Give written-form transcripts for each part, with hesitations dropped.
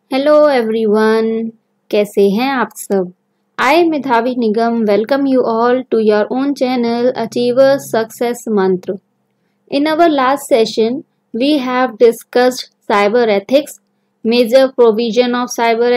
Hello everyone, कैसे हैं आप सब। I Medhavi Nigam welcome you all to your own channel achievers success mantra. In our last session we have discussed cyber ethics, major provision of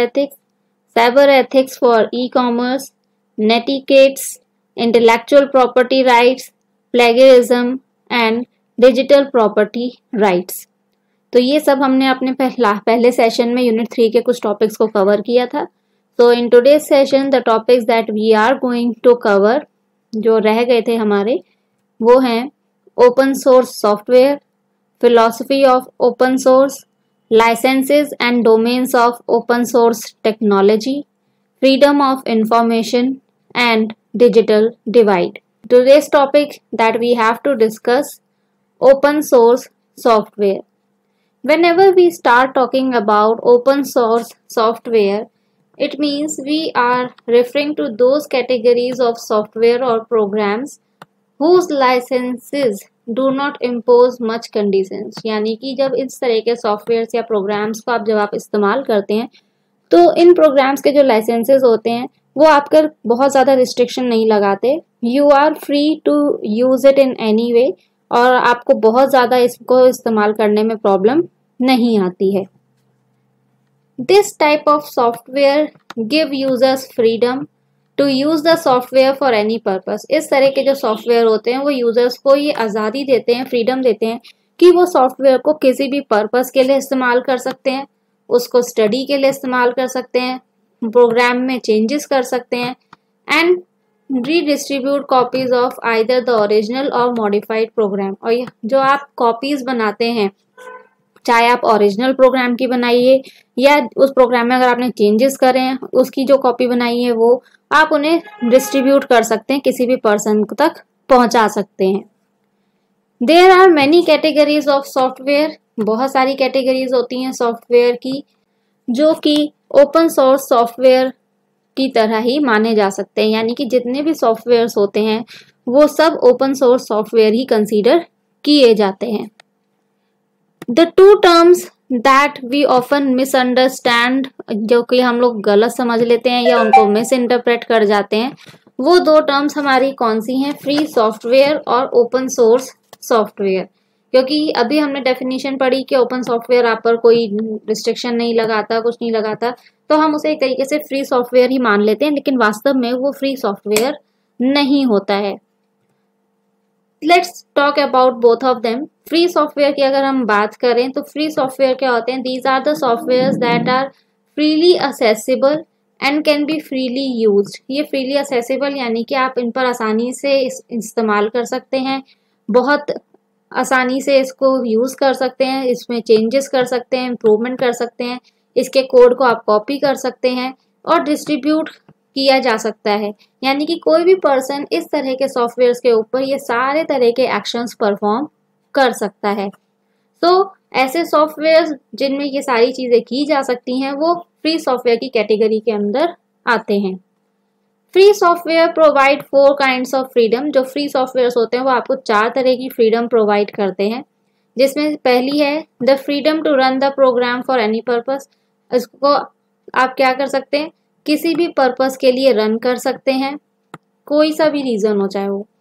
cyber ethics for e-commerce, netiquettes, intellectual property rights, plagiarism and digital property rights. तो ये सब हमने अपने पहले session में unit 3 के कुछ topics को कवर किया था। So in today's session the topics that we are going to cover, जो रह गए थे हमारे, वो हैं open source software, philosophy of open source, licenses and domains of open source technology, freedom of information and digital divide. Today's topic that we have to discuss open source software. Whenever we start talking about open source software, it means we are referring to those categories of software or programs whose licenses do not impose much conditions। यानी कि जब इस तरह के software या programmes को जब आप इस्तेमाल करते हैं तो इन प्रोग्राम्स के जो लाइसेंसेस होते हैं वो आपका बहुत ज़्यादा रिस्ट्रिक्शन नहीं लगाते। You are free to use it in any way, और आपको बहुत ज़्यादा इसको इस्तेमाल करने में प्रॉब्लम नहीं आती है। This type of software give users freedom to use the software for any purpose. इस तरह के जो सॉफ्टवेयर होते हैं वो यूजर्स को ये आज़ादी देते हैं, फ्रीडम देते हैं कि वो सॉफ्टवेयर को किसी भी पर्पस के लिए इस्तेमाल कर सकते हैं, उसको स्टडी के लिए इस्तेमाल कर सकते हैं, प्रोग्राम में चेंजेस कर सकते हैं and redistribute copies of either the original or modified program. और जो आप कॉपीज बनाते हैं, चाहे आप ओरिजिनल प्रोग्राम की बनाइए या उस प्रोग्राम में अगर आपने चेंजेस करे हैं उसकी जो कॉपी बनाई है वो आप उन्हें डिस्ट्रीब्यूट कर सकते हैं, किसी भी पर्सन तक पहुंचा सकते हैं। There are many categories of software. बहुत सारी कैटेगरीज होती हैं सॉफ्टवेयर की जो कि ओपन सोर्स सॉफ्टवेयर की तरह ही माने जा सकते हैं। यानी कि जितने भी सॉफ्टवेयर्स होते हैं वो सब ओपन सोर्स सॉफ्टवेयर ही कंसीडर किए जाते हैं। The two terms that we often misunderstand, जो कि हम लोग गलत समझ लेते हैं या उनको मिस इंटरप्रेट कर जाते हैं, वो दो टर्म्स हमारी कौन सी हैं? फ्री सॉफ्टवेयर और ओपन सोर्स सॉफ्टवेयर। क्योंकि अभी हमने डेफिनेशन पढ़ी कि ओपन सॉफ्टवेयर आप पर कोई रिस्ट्रिक्शन नहीं लगाता, कुछ नहीं लगाता, तो हम उसे एक तरीके से फ्री सॉफ्टवेयर ही मान लेते हैं, लेकिन वास्तव में वो फ्री सॉफ्टवेयर नहीं होता है। Let's talk about both of them. Free software की अगर हम बात करें तो फ्री सॉफ्टवेयर क्या होते हैं? These are the software that are freely accessible and can be freely used. ये फ्रीली असेसिबल यानी कि आप इन पर आसानी से इस्तेमाल कर सकते हैं, बहुत आसानी से इसको यूज कर सकते हैं, इसमें चेंजेस कर सकते हैं, इम्प्रूवमेंट कर सकते हैं, इसके कोड को आप कॉपी कर सकते हैं और डिस्ट्रीब्यूट किया जा सकता है। यानी कि कोई भी पर्सन इस तरह के सॉफ्टवेयर के ऊपर ये सारे तरह के एक्शंस परफॉर्म कर सकता है। तो ऐसे सॉफ्टवेयर जिनमें ये सारी चीजें की जा सकती हैं वो फ्री सॉफ्टवेयर की कैटेगरी के अंदर आते हैं। Free software provide 4 kinds of freedom. जो फ्री सॉफ्टवेयर होते हैं वो आपको 4 तरह की फ्रीडम प्रोवाइड करते हैं, जिसमें पहली है the freedom to run the program for any purpose. इसको आप क्या कर सकते हैं? किसी भी पर्पस के लिए रन कर सकते हैं, कोई सा भी रीजन हो चाहे वो।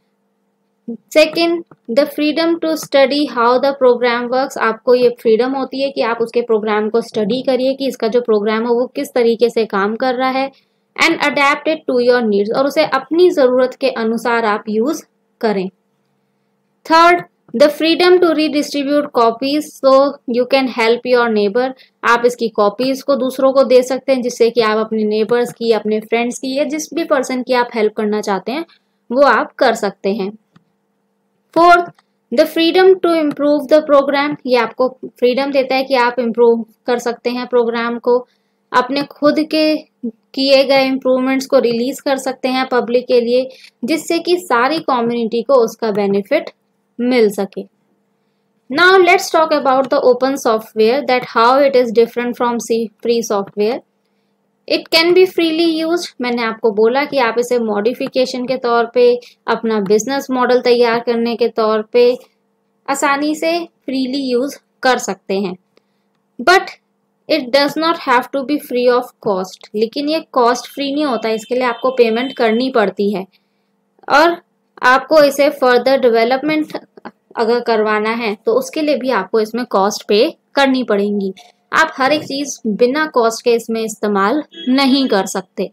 Second, the freedom to study how the program works. आपको ये फ्रीडम होती है कि आप उसके प्रोग्राम को स्टडी करिए कि इसका जो प्रोग्राम है वो किस तरीके से काम कर रहा है, and adapt it to your needs, और उसे अपनी जरूरत के अनुसार आप यूज करें। Third, the freedom to redistribute copies so you can help your neighbour. आप इसकी कॉपीज को दूसरों को दे सकते हैं जिससे कि आप अपने नेबर्स की, अपने फ्रेंड्स की या जिस भी पर्सन की आप हेल्प करना चाहते हैं वो आप कर सकते हैं। Fourth, the freedom to improve the program. ये आपको फ्रीडम देता है कि आप इम्प्रूव कर सकते हैं प्रोग्राम को, अपने खुद के किए गए इम्प्रूवमेंट्स को रिलीज कर सकते हैं पब्लिक के लिए, जिससे कि सारी कम्युनिटी को उसका बेनिफिट मिल सके। Now let's talk about the open software, that how it is different from free software. It can be freely use. मैंने आपको बोला कि आप इसे मॉडिफिकेशन के तौर पे, अपना बिजनेस मॉडल तैयार करने के तौर पे आसानी से फ्रीली यूज कर सकते हैं, but it does not have to be free of cost, लेकिन ये कॉस्ट फ्री नहीं होता, इसके लिए आपको पेमेंट करनी पड़ती है। और आपको इसे फर्दर डेवलपमेंट अगर करवाना है तो उसके लिए भी आपको इसमें कॉस्ट पे करनी पड़ेगी। आप हर एक चीज बिना कॉस्ट के इसमें इस्तेमाल नहीं कर सकते।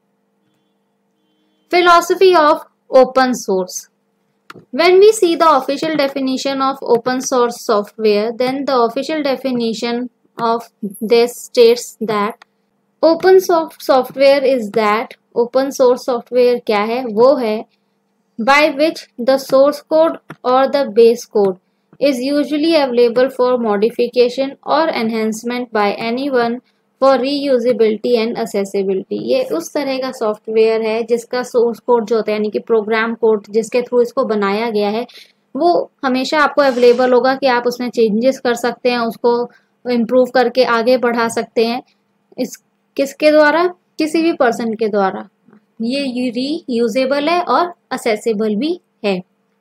Philosophy of open source. When we see the official definition of open source software, then the official definition of this states that open software is that open source software क्या है, वो है by which the source code or the base code is usually available for modification or enhancement by anyone for reusability and accessibility. ये उस तरह का software है जिसका सोर्स कोड जो होता है, यानी कि प्रोग्राम कोड जिसके थ्रू इसको बनाया गया है, वो हमेशा आपको अवेलेबल होगा कि आप उसमें चेंजेस कर सकते हैं, उसको इम्प्रूव करके आगे बढ़ा सकते हैं। इस किसके द्वारा? किसी भी पर्सन के द्वारा। ये रीयूजेबल है और असेसिबल भी है।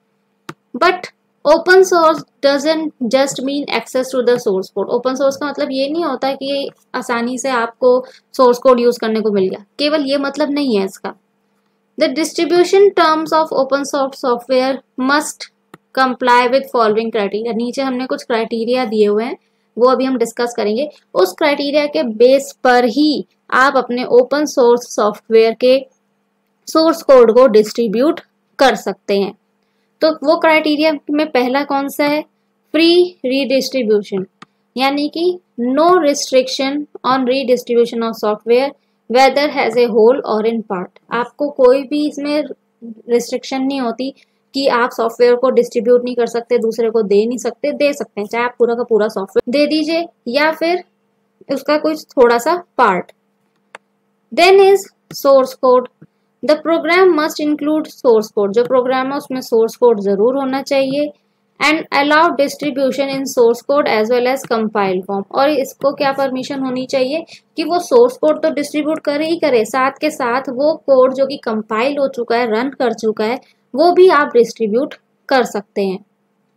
But open source doesn't just mean access to the source code. Open source का मतलब ये नहीं होता कि आसानी से आपको सोर्स कोड यूज करने को मिल गया, केवल ये मतलब नहीं है इसका। The distribution terms of open source software must comply with following criteria. नीचे हमने कुछ क्राइटेरिया दिए हुए हैं, वो अभी हम डिस्कस करेंगे। उस क्राइटेरिया के बेस पर ही आप अपने ओपन सोर्स सॉफ्टवेयर के सोर्स कोड को डिस्ट्रीब्यूट कर सकते हैं। तो वो क्राइटेरिया में पहला कौन सा है? फ्री रीडिस्ट्रीब्यूशन, यानी कि no restriction on redistribution of software whether has a whole or in part. आपको कोई भी इसमें रिस्ट्रिक्शन नहीं होती कि आप सॉफ्टवेयर को डिस्ट्रीब्यूट नहीं कर सकते, दूसरे को दे नहीं सकते। दे सकते हैं, चाहे आप पूरा का पूरा सॉफ्टवेयर दे दीजिए या फिर उसका कुछ थोड़ा सा part. Then is source code. The program must include source code. जो प्रोग्राम है उसमें सोर्स कोड जरूर होना चाहिए। And allow distribution in source code as well as compile form. और इसको क्या परमिशन होनी चाहिए कि वो सोर्स कोड तो डिस्ट्रीब्यूट करे ही करे, साथ के साथ वो कोड जो कि कंपाइल हो चुका है, रन कर चुका है, वो भी आप डिस्ट्रीब्यूट कर सकते हैं।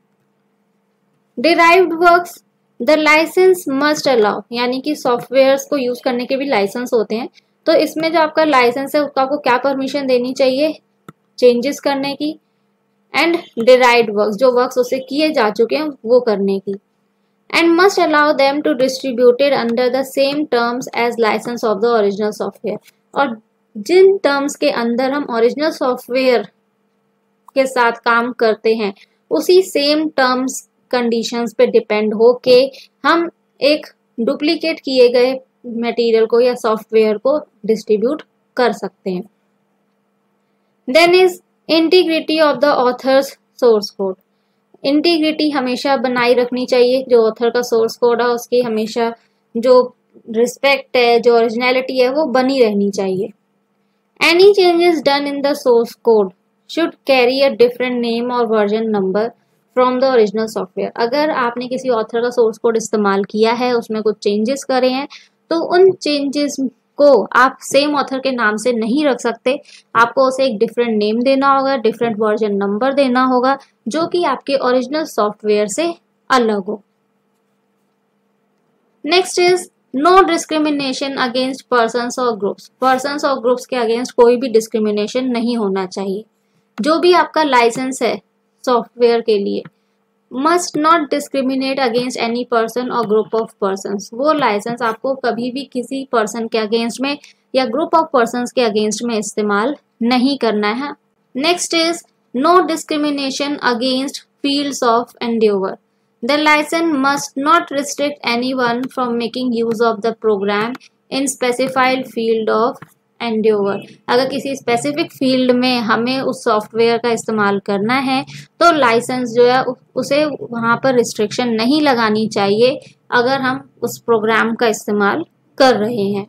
Derived works. The license must allow, यानी कि सॉफ्टवेयर को यूज करने के भी लाइसेंस होते हैं, तो इसमें जो आपका लाइसेंस है उसका आपको क्या परमिशन देनी चाहिए? चेंजेस करने की। एंड डिराइव्ड वर्क्स, जो वर्क्स उससे किए जा चुके हैं वो करने की। And must allow them to distributed under the same terms as license of the original software. और जिन टर्म्स के अंदर हम ओरिजिनल सॉफ्टवेयर के साथ काम करते हैं, उसी सेम टर्म्स कंडीशंस पे डिपेंड हो के हम एक डुप्लीकेट किए गए मटेरियल को या सॉफ्टवेयर को डिस्ट्रीब्यूट कर सकते हैं। Then is integrity of the author's source code. Integrity हमेशा बनाई रखनी चाहिए। जो ऑथर का सोर्स कोड है उसकी हमेशा जो रिस्पेक्ट है, जो ओरिजिनलिटी है, वो बनी रहनी चाहिए। Any changes done in the source code should carry a different name or version number from the original software. अगर आपने किसी ऑथर का सोर्स कोड इस्तेमाल किया है, उसमें कुछ चेंजेस करे हैं, तो उन चेंजेस को आप सेम ऑथर के नाम से नहीं रख सकते। आपको उसे एक डिफरेंट नेम देना होगा, डिफरेंट वर्जन नंबर देना होगा, जो कि आपके ओरिजिनल सॉफ्टवेयर से अलग हो। Next is no discrimination against persons और ग्रुप्स। पर्सन्स और ग्रुप्स के अगेंस्ट कोई भी डिस्क्रिमिनेशन नहीं होना चाहिए। जो भी आपका लाइसेंस है सॉफ्टवेयर के लिए, must not discriminate against any person or group of persons. वो लाइसेंस आपको कभी भी किसी पर्सन के अगेंस्ट में या ग्रुप ऑफ पर्सन्स के अगेंस्ट में इस्तेमाल नहीं करना है। Next is no discrimination against fields of endeavour. The license must not restrict anyone from making use of the program in specified field of endeavour. अगर किसी स्पेसिफिक फील्ड में हमें उस सॉफ्टवेयर का इस्तेमाल करना है तो लाइसेंस जो है उसे वहां पर रिस्ट्रिक्शन नहीं लगानी चाहिए अगर हम उस प्रोग्राम का इस्तेमाल कर रहे हैं।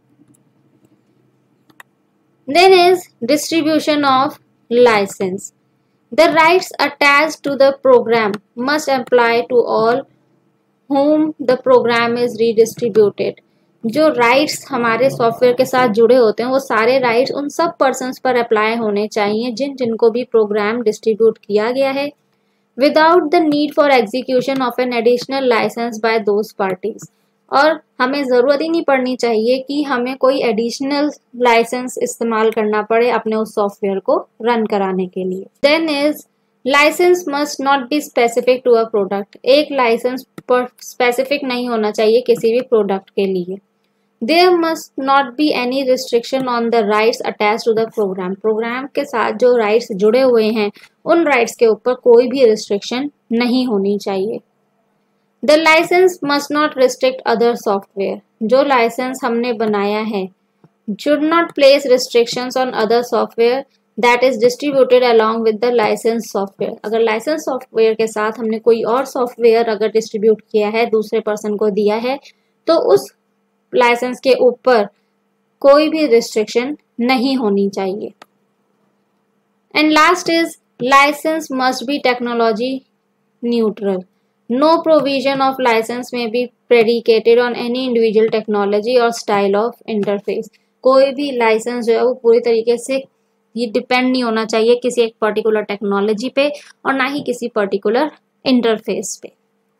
Then is distribution of license. The rights attached to the program must apply to all whom the program is redistributed। जो राइट्स हमारे सॉफ्टवेयर के साथ जुड़े होते हैं वो सारे राइट्स उन सब पर्सन्स पर अप्लाई होने चाहिए जिनको भी प्रोग्राम डिस्ट्रीब्यूट किया गया है, without the need for execution of an additional license by those parties. और हमें ज़रूरत ही नहीं पड़नी चाहिए कि हमें कोई एडिशनल लाइसेंस इस्तेमाल करना पड़े अपने उस सॉफ्टवेयर को रन कराने के लिए। Then is license must not be specific to a product. एक लाइसेंस पर स्पेसिफिक नहीं होना चाहिए किसी भी प्रोडक्ट के लिए। There must not be any restriction on the rights attached to the program. Program के साथ जो राइट्स जुड़े हुए हैं उन राइट्स के ऊपर कोई भी रिस्ट्रिक्शन नहीं होनी चाहिए। The license must not restrict other software. जो लाइसेंस हमने बनाया है should not place restrictions on other software that is distributed along with the licensed software. अगर लाइसेंस सॉफ्टवेयर के साथ हमने कोई और सॉफ्टवेयर अगर डिस्ट्रीब्यूट किया है, दूसरे पर्सन को दिया है, तो उस लाइसेंस के ऊपर कोई भी रिस्ट्रिक्शन नहीं होनी चाहिए। And last is license must be technology neutral. No provision of license में be predicated on any individual technology or style of interface. कोई भी लाइसेंस जो है वो पूरी तरीके से ये डिपेंड नहीं होना चाहिए किसी एक पर्टिकुलर टेक्नोलॉजी पे और ना ही किसी पर्टिकुलर इंटरफेस पे।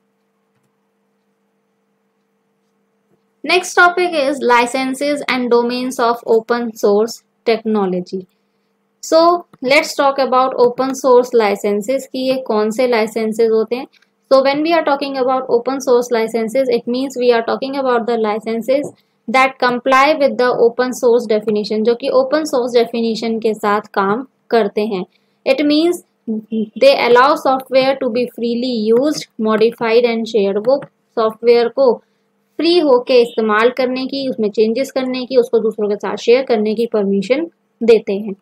Next topic is licenses and domains of open source technology. So let's talk about open source licenses कि ये कौन से licenses होते हैं। So when we are talking about open source licenses, it means we are talking about the licenses that comply with the open source definition, जो कि open source definition के साथ काम करते हैं। It means they allow software to be freely used, modified and shared. वो software को free होके इस्तेमाल करने की, उसमें चेंजेस करने की, उसको दूसरों के साथ शेयर करने की परमिशन देते हैं।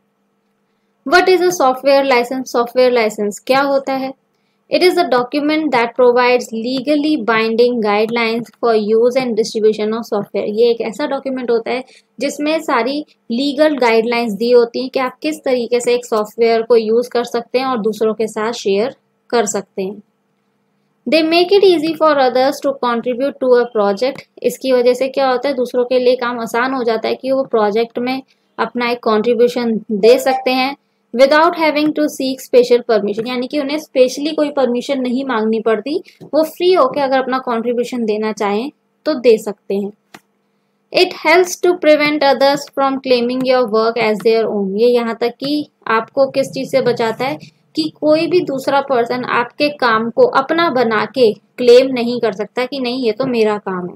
What is a software license? Software license क्या होता है? It is a document that provides legally binding guidelines for use and distribution of software. ये एक ऐसा डॉक्यूमेंट होता है जिसमें सारी लीगल गाइडलाइंस दी होती हैं कि आप किस तरीके से एक सॉफ्टवेयर को यूज कर सकते हैं और दूसरों के साथ शेयर कर सकते हैं। They make it easy for others to contribute to a project. इसकी वजह से क्या होता है, दूसरों के लिए काम आसान हो जाता है कि वो प्रोजेक्ट में अपना एक कंट्रीब्यूशन दे सकते हैं without having to seek special permission, यानी कि उन्हें स्पेशली कोई परमिशन नहीं मांगनी पड़ती। वो फ्री होकर अगर अपना कंट्रीब्यूशन देना चाहें तो दे सकते हैं। It helps to prevent others from claiming your work as their own. ये यहाँ तक कि आपको किस चीज़ से बचाता है कि कोई भी दूसरा पर्सन आपके काम को अपना बना के क्लेम नहीं कर सकता कि नहीं ये तो मेरा काम है।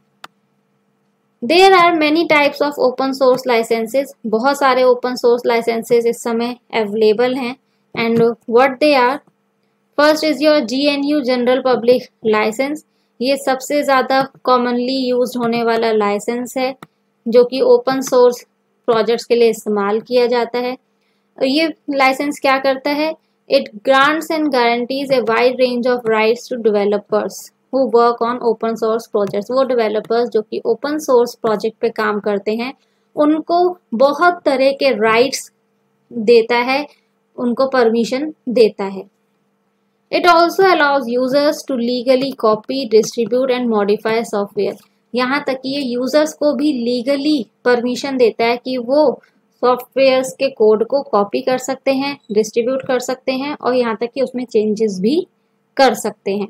There are many types of open source licenses. बहुत सारे open source licenses इस समय अवेलेबल हैं and what they are. First is your GNU General Public License. ये सबसे ज़्यादा कॉमनली यूज होने वाला लाइसेंस है जो कि ओपन सोर्स प्रोजेक्ट्स के लिए इस्तेमाल किया जाता है। ये लाइसेंस क्या करता है? It grants and guarantees a wide range of rights to developers who work on open source projects. वो developers जो कि open source project पे काम करते हैं उनको बहुत तरह के rights देता है, उनको permission देता है। It also allows users to legally copy, distribute and modify software. यहाँ तक कि ये users को भी legally permission देता है कि वो सॉफ्टवेयर्स के कोड को कॉपी कर सकते हैं, डिस्ट्रीब्यूट कर सकते हैं और यहाँ तक कि उसमें चेंजेस भी कर सकते हैं।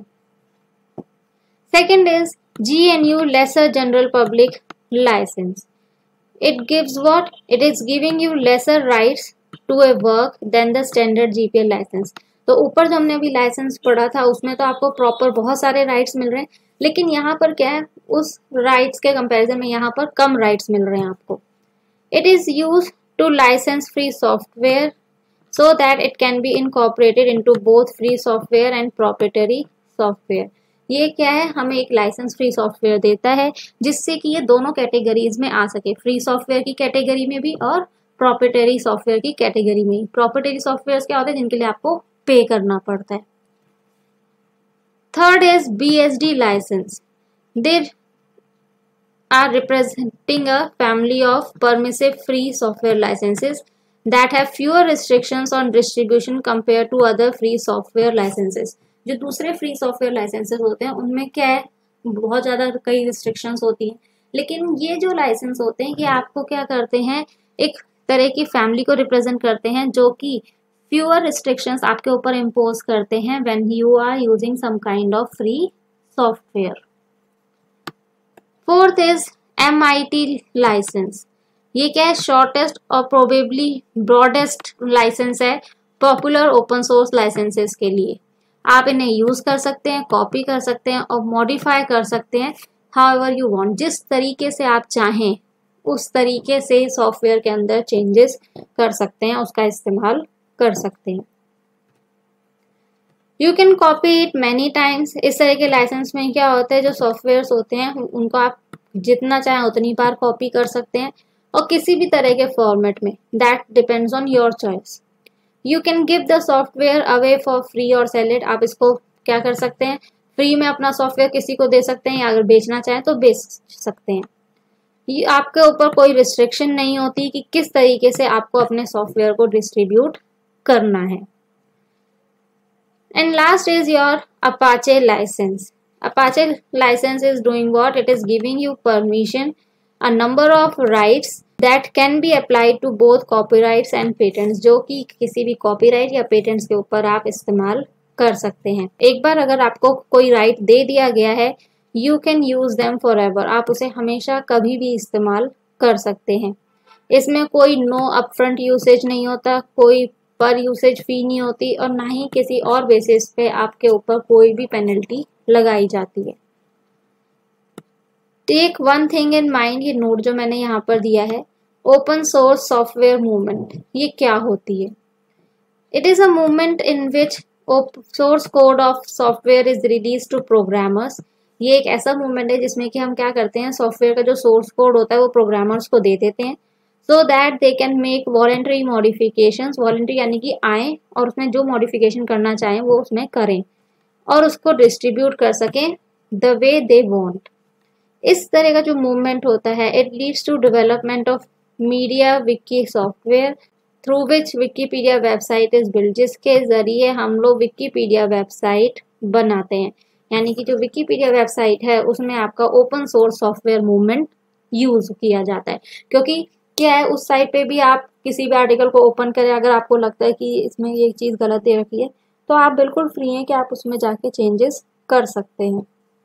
Second is GNU lesser general public license. It gives what? It is giving you lesser rights to a work than the standard GPL license. तो ऊपर जो हमने अभी लाइसेंस पढ़ा था उसमें तो आपको प्रॉपर बहुत सारे राइट्स मिल रहे हैं, लेकिन यहाँ पर क्या है, उस राइट्स के कंपैरिजन में यहाँ पर कम राइट्स मिल रहे हैं आपको। It is used to license free software so that it can be incorporated into both free software and proprietary software. ये क्या है, हमें एक लाइसेंस फ्री सॉफ्टवेयर देता है जिससे कि ये दोनों कैटेगरीज में आ सके, फ्री सॉफ्टवेयर की कैटेगरी में भी और प्रॉप्रिएटरी सॉफ्टवेयर की कैटेगरी में। प्रॉप्रिएटरी सॉफ्टवेयर क्या होते हैं जिनके लिए आपको पे करना पड़ता है। Third is BSD license. They are representing a family of permissive free software licenses that have fewer restrictions on distribution compared to other free software licenses. जो दूसरे free software licenses होते हैं उनमें क्या है, बहुत ज़्यादा कई restrictions होती हैं, लेकिन ये जो license होते हैं ये आपको क्या करते हैं, एक तरह की family को represent करते हैं जो कि fewer restrictions आपके ऊपर impose करते हैं when you are using some kind of free software. Fourth is MIT license. ये क्या है? शॉर्टेस्ट और प्रोबेबली ब्रॉडेस्ट लाइसेंस है पॉपुलर ओपन सोर्स लाइसेंसेस के लिए। आप इन्हें यूज कर सकते हैं, कॉपी कर सकते हैं और मॉडिफाई कर सकते हैं हाउएवर यू वांट। जिस तरीके से आप चाहें उस तरीके से सॉफ्टवेयर के अंदर चेंजेस कर सकते हैं, उसका इस्तेमाल कर सकते हैं। You can copy it many times. इस तरह के लाइसेंस में क्या होता है, जो सॉफ्टवेयर्स होते हैं उनको आप जितना चाहें उतनी बार कॉपी कर सकते हैं और किसी भी तरह के फॉर्मेट में। That depends on your choice. You can give the software away for free और सेल इट। आप इसको क्या कर सकते हैं, फ्री में अपना सॉफ्टवेयर किसी को दे सकते हैं या अगर बेचना चाहें तो बेच सकते हैं। ये आपके ऊपर कोई रिस्ट्रिक्शन नहीं होती कि किस तरीके से आपको अपने सॉफ्टवेयर को डिस्ट्रीब्यूट करना है। And last is your Apache license. Apache license is doing what? It is giving you permission, a number of rights that can be applied to both copyrights and patents, जो कि किसी भी copyright या patents के ऊपर आप इस्तेमाल कर सकते हैं। एक बार अगर आपको कोई right दे दिया गया है, you can use them forever. आप उसे हमेशा कभी भी इस्तेमाल कर सकते हैं। इसमें कोई no upfront usage नहीं होता, कोई पर यूसेज फी नहीं होती और ना ही किसी और बेसिस पे आपके ऊपर कोई भी पेनल्टी लगाई जाती है। Take one thing in mind, ये नोट जो मैंने यहाँ पर दिया है, ओपन सोर्स सॉफ्टवेयर मूवमेंट, ये क्या होती है? It is a movement in which source code of software is release to programmers. ये एक ऐसा मूवमेंट है जिसमें कि हम क्या करते हैं, सॉफ्टवेयर का जो सोर्स कोड होता है वो प्रोग्रामर्स को दे देते हैं so that they can make voluntary modifications। voluntary यानी कि आए और उसमें जो मॉडिफिकेशन करना चाहें वो उसमें करें और उसको डिस्ट्रीब्यूट कर सकें the way they want। इस तरह का जो मूवमेंट होता है, it leads to development of media wiki software through which Wikipedia website is built, जिसके जरिए हम लोग विकीपीडिया वेबसाइट बनाते हैं। यानी कि जो विकीपीडिया वेबसाइट है उसमें आपका open source software movement use किया जाता है। क्योंकि क्या है, उस साइट पे भी आप किसी भी आर्टिकल को ओपन करें, अगर आपको लगता है कि इसमें ये चीज़ गलत दे रखी है तो आप बिल्कुल फ्री हैं कि आप उसमें जाके चेंजेस कर सकते हैं।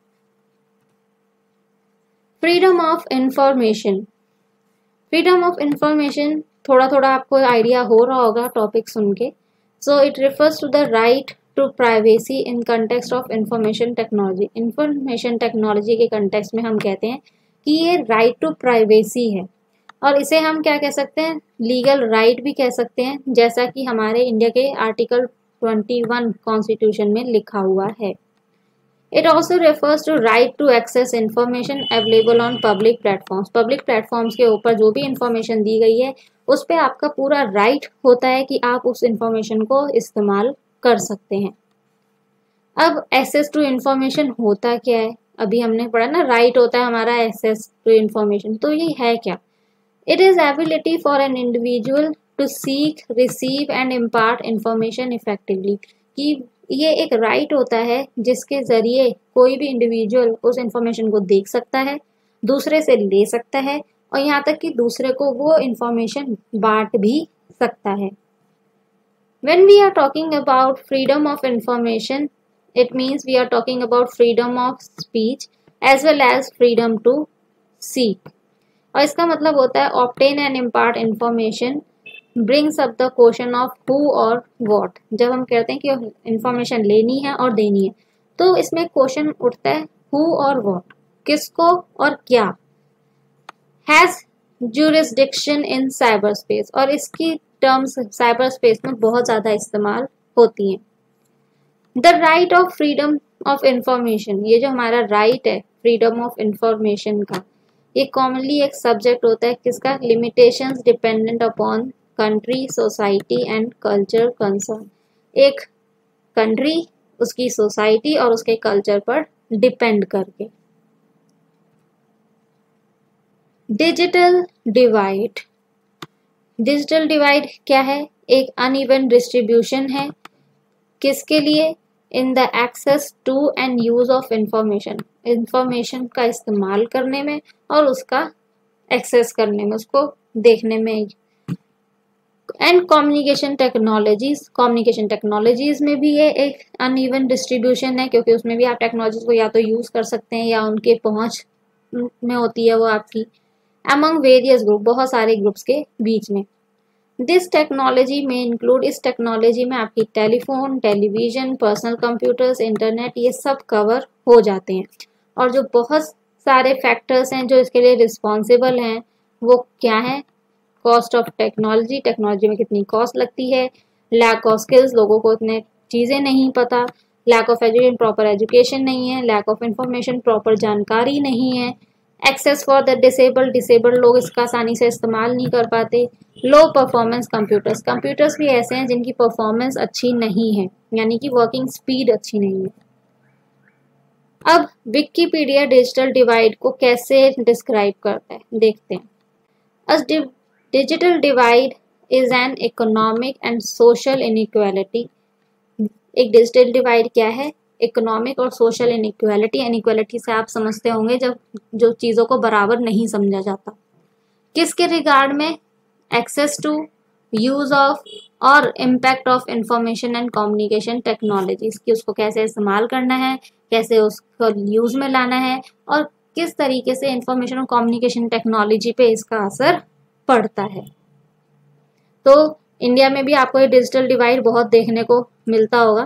Freedom of information. Freedom of information थोड़ा थोड़ा आपको आइडिया हो रहा होगा टॉपिक सुन के। So it refers to the right to privacy in context of information technology. Information technology के कंटेक्स्ट में हम कहते हैं कि ये राइट टू प्राइवेसी है और इसे हम क्या कह सकते हैं, लीगल राइट भी कह सकते हैं, जैसा कि हमारे इंडिया के आर्टिकल 21 कॉन्स्टिट्यूशन में लिखा हुआ है। It also refers to right to access information available on public platforms. Public platforms के ऊपर जो भी इंफॉर्मेशन दी गई है उस पर आपका पूरा राइट होता है कि आप उस इंफॉर्मेशन को इस्तेमाल कर सकते हैं। अब एक्सेस टू इंफॉर्मेशन होता क्या है, अभी हमने पढ़ा ना, राइट होता है हमारा एक्सेस टू इंफॉर्मेशन, तो ये है क्या? It is ability for an individual to seek, receive and impart information effectively। कि ये एक राइट होता है जिसके जरिए कोई भी इंडिविजुअल उस इंफॉर्मेशन को देख सकता है, दूसरे से ले सकता है और यहाँ तक कि दूसरे को वो इंफॉर्मेशन बांट भी सकता है। When we are talking about freedom of information, it means we are talking about freedom of speech as well as freedom to seek। और इसका मतलब होता है obtain and impart information brings up the question of who और what. जब हम कहते हैं कि इंफॉर्मेशन लेनी है और देनी है तो इसमें क्वेश्चन उठता है हु और व्हाट, किसको और क्या। Has jurisdiction in cyber space, और इसकी टर्म्स साइबर स्पेस में बहुत ज़्यादा इस्तेमाल होती हैं। The right of freedom of information, ये जो हमारा राइट है फ्रीडम ऑफ इंफॉर्मेशन का, ये कॉमनली एक सब्जेक्ट होता है किसका, limitations dependent upon country, society and culture concern. एक कंट्री, उसकी सोसाइटी और उसके कल्चर पर डिपेंड करके। Digital divide. डिजिटल डिवाइड क्या है? एक अनइवन डिस्ट्रीब्यूशन है, किसके लिए, in the access to and use of information, information का इस्तेमाल करने में और उसका एक्सेस करने में, उसको देखने में। And communication technologies, communication technologies में भी ये एक अनइवन डिस्ट्रीब्यूशन है क्योंकि उसमें भी आप टेक्नोलॉजीज को या तो यूज कर सकते हैं या उनके पहुंच में होती है वो आपकी among वेरियस ग्रुप, बहुत सारे ग्रुप्स के बीच में। दिस टेक्नोलॉजी में इंक्लूड, इस टेक्नोलॉजी में आपकी telephone, television, personal computers, internet, ये सब कवर हो जाते हैं। और जो बहुत सारे फैक्टर्स हैं जो इसके लिए रिस्पॉन्सिबल हैं वो क्या है? कॉस्ट ऑफ टेक्नोलॉजी, टेक्नोलॉजी में कितनी कॉस्ट लगती है, लैक ऑफ स्किल्स, लोगों को इतने चीज़ें नहीं पता, lack of education, proper education नहीं है, लैक ऑफ इंफॉर्मेशन, प्रॉपर जानकारी नहीं है, access for the disabled, disabled लोग इसका आसानी से इस्तेमाल नहीं कर पाते, लो परफॉर्मेंस कंप्यूटर्स, कंप्यूटर्स भी ऐसे हैं जिनकी परफॉर्मेंस अच्छी नहीं है, यानी कि वर्किंग स्पीड अच्छी नहीं है। अब विकिपीडिया डिजिटल डिवाइड को कैसे डिस्क्राइब करता है देखते हैं। A digital divide is an economic and social inequality. एक डिजिटल डिवाइड क्या है? इकोनॉमिक और सोशल इनइक्वालिटी। इनइक्वालिटी से आप समझते होंगे जब जो चीज़ों को बराबर नहीं समझा जाता। किसके रिगार्ड में? एक्सेस टू, यूज ऑफ और impact of information and communication technologies, कि उसको कैसे इस्तेमाल करना है, कैसे उसको यूज में लाना है और किस तरीके से इंफॉर्मेशन और कम्युनिकेशन टेक्नोलॉजी पे इसका असर पड़ता है। तो इंडिया में भी आपको ये डिजिटल डिवाइड बहुत देखने को मिलता होगा।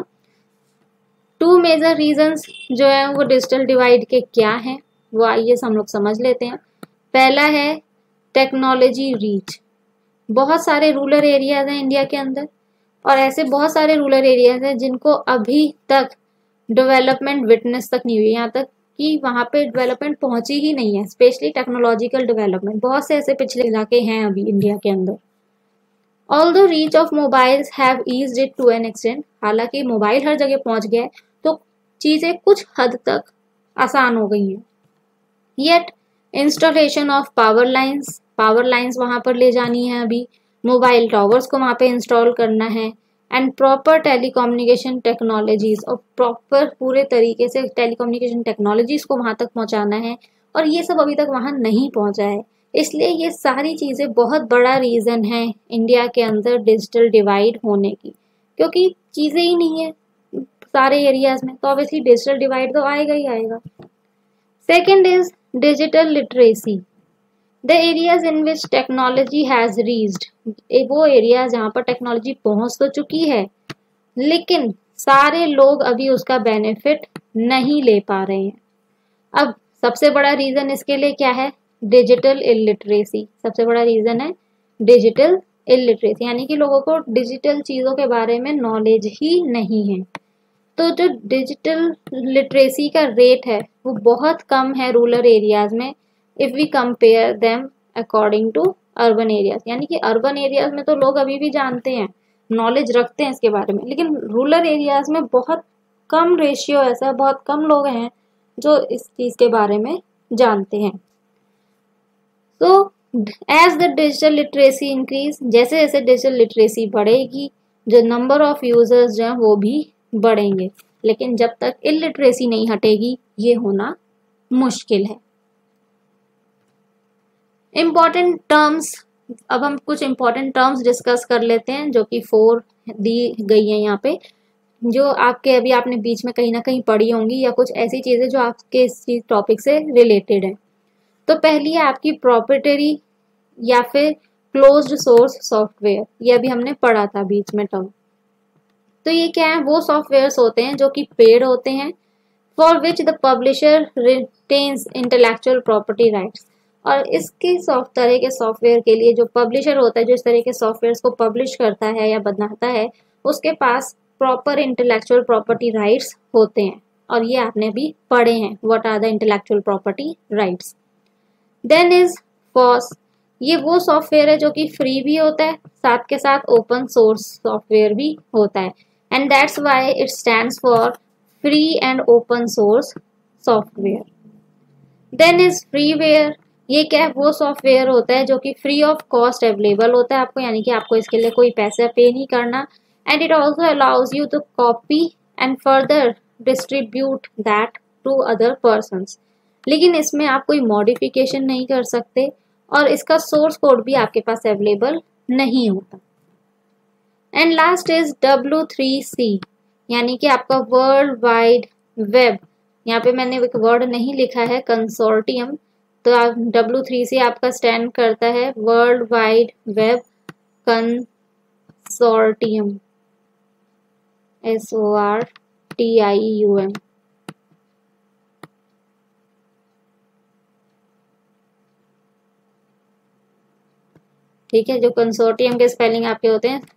टू मेजर रीजंस जो है वो डिजिटल डिवाइड के क्या हैं वो आइए हम लोग समझ लेते हैं। पहला है टेक्नोलॉजी रीच। बहुत सारे रूरल एरियाज हैं इंडिया के अंदर और ऐसे बहुत सारे रूरल एरियाज हैं जिनको अभी तक डेवलपमेंट विटनेस तक नहीं हुई, यहाँ तक कि वहाँ पे डेवलपमेंट पहुँची ही नहीं है, स्पेशली टेक्नोलॉजिकल डेवलपमेंट। बहुत से ऐसे पिछले इलाके हैं अभी इंडिया के अंदर। Although reach of mobiles have eased it to an extent, हालांकि मोबाइल हर जगह पहुँच गया है तो चीज़ें कुछ हद तक आसान हो गई हैं। Yet installation of power lines वहाँ पर ले जानी है, अभी मोबाइल टावर्स को वहाँ पे इंस्टॉल करना है, एंड प्रॉपर टेलीकम्युनिकेशन टेक्नोलॉजीज, और प्रॉपर पूरे तरीके से टेलीकम्युनिकेशन टेक्नोलॉजीज को वहाँ तक पहुँचाना है, और ये सब अभी तक वहाँ नहीं पहुँचा है। इसलिए ये सारी चीज़ें बहुत बड़ा रीज़न है इंडिया के अंदर डिजिटल डिवाइड होने की, क्योंकि चीज़ें ही नहीं है सारे एरियाज में, तो ऑब्वियसली डिजिटल डिवाइड तो आएगा ही आएगा। Second is digital literacy, the areas in which technology has reached, वो एरिया जहाँ पर टेक्नोलॉजी पहुँच तो चुकी है लेकिन सारे लोग अभी उसका बेनिफिट नहीं ले पा रहे हैं। अब सबसे बड़ा रीज़न इसके लिए क्या है? Digital illiteracy. सबसे बड़ा रीज़न है डिजिटल इलिटरेसी, यानी कि लोगों को डिजिटल चीज़ों के बारे में नॉलेज ही नहीं है। तो जो डिजिटल लिटरेसी का रेट है वो बहुत कम है रूरल एरियाज में, if we compare them according to urban areas. यानी कि अर्बन एरियाज में तो लोग अभी भी जानते हैं, नॉलेज रखते हैं इसके बारे में, लेकिन रूरल एरियाज में बहुत कम रेशियो ऐसा, बहुत कम लोग हैं जो इस चीज़ के बारे में जानते हैं। तो as the digital literacy increase, जैसे जैसे डिजिटल लिटरेसी बढ़ेगी जो नंबर ऑफ यूजर्स जो हैं वो भी बढ़ेंगे, लेकिन जब तक इलिटरेसी नहीं हटेगी ये होना मुश्किल है। इम्पॉर्टेंट टर्म्स, अब हम कुछ इम्पॉर्टेंट टर्म्स डिस्कस कर लेते हैं जो कि 4 दी गई हैं यहाँ पे, जो आपके अभी आपने बीच में कहीं ना कहीं पढ़ी होंगी, या कुछ ऐसी चीज़ें जो आपके इस टॉपिक से रिलेटेड है। तो पहली है आपकी प्रॉप्रिएटरी या फिर क्लोज्ड सोर्स सॉफ्टवेयर, ये अभी हमने पढ़ा था बीच में टर्म। तो ये क्या है? वो सॉफ्टवेयर्स होते हैं जो कि पेड होते हैं, for which the publisher retains intellectual property rights, और इसके तरह के सॉफ्टवेयर के लिए जो पब्लिशर होता है, जो इस तरह के सॉफ्टवेयर्स को पब्लिश करता है या बनाता है, उसके पास प्रॉपर इंटेलेक्चुअल प्रॉपर्टी राइट्स होते हैं, और ये आपने भी पढ़े हैं, what are the intellectual property rights. Then is FOSS, ये वो सॉफ्टवेयर है जो कि फ्री भी होता है, साथ के साथ ओपन सोर्स सॉफ्टवेयर भी होता है, and that's why it stands for free and open source software. Then is freeware, ये क्या है? वो सॉफ्टवेयर होता है जो कि फ्री ऑफ कॉस्ट अवेलेबल होता है आपको, यानी कि आपको इसके लिए कोई पैसा पे नहीं करना, and it also allows you to copy and further distribute that to other persons, लेकिन इसमें आप कोई मॉडिफिकेशन नहीं कर सकते और इसका सोर्स कोड भी आपके पास अवेलेबल नहीं होता। एंड लास्ट इज W3C, यानी कि आपका वर्ल्ड वाइड वेब, यहाँ पे मैंने एक वर्ड नहीं लिखा है कंसोर्टियम, तो आप W3C आपका स्टैंड करता है world wide web consortium, SORTIUM। ठीक है, जो कंसोर्टियम के स्पेलिंग आपके होते हैं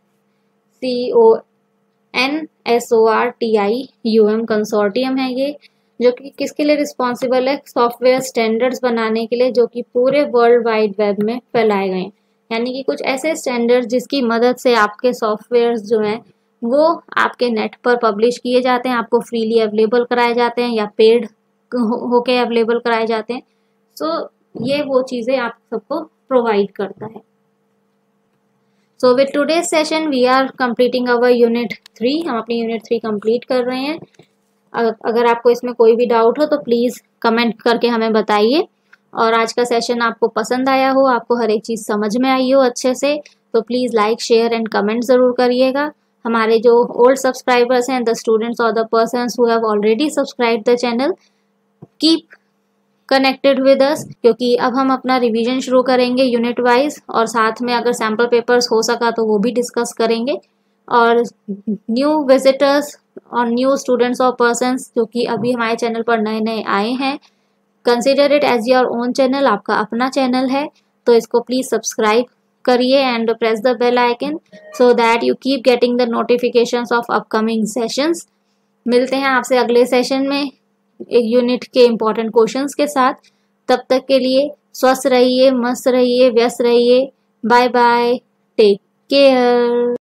CONSORTIUM कंसोर्टियम है ये, जो कि किसके लिए रिस्पॉन्सिबल है, सॉफ्टवेयर स्टैंडर्ड्स बनाने के लिए, जो कि पूरे वर्ल्ड वाइड वेब में फैलाए गए हैं। यानी कि कुछ ऐसे स्टैंडर्ड्स जिसकी मदद से आपके सॉफ्टवेयर्स जो हैं वो आपके नेट पर पब्लिश किए जाते हैं, आपको फ्रीली अवेलेबल कराए जाते हैं या पेड होके अवेलेबल कराए जाते हैं। सो ये वो चीज़ें आप सबको प्रोवाइड करता है। So with today's session we are completing our unit 3। हम अपनी यूनिट 3 कंप्लीट कर रहे हैं। अगर आपको इसमें कोई भी डाउट हो तो प्लीज़ कमेंट करके हमें बताइए। और आज का सेशन आपको पसंद आया हो, आपको हर एक चीज़ समझ में आई हो अच्छे से, तो please like share and comment ज़रूर करिएगा। हमारे जो ओल्ड सब्सक्राइबर्स हैं, द स्टूडेंट्स और the persons who have already subscribe the channel, keep connected with us, क्योंकि अब हम अपना रिवीजन शुरू करेंगे यूनिट वाइज, और साथ में अगर सैम्पल पेपर्स हो सका तो वो भी डिस्कस करेंगे। और न्यू विजिटर्स और न्यू स्टूडेंट्स और पर्सन्स जो कि अभी हमारे चैनल पर नए नए आए हैं, consider it as your own channel, आपका अपना चैनल है, तो इसको प्लीज़ सब्सक्राइब करिए and press the bell icon so that you keep getting the notifications of upcoming sessions. मिलते हैं आपसे अगले सेशन में एक यूनिट के इम्पोर्टेंट क्वेश्चंस के साथ। तब तक के लिए स्वस्थ रहिए, मस्त रहिए, व्यस्त रहिए। Bye bye, take care.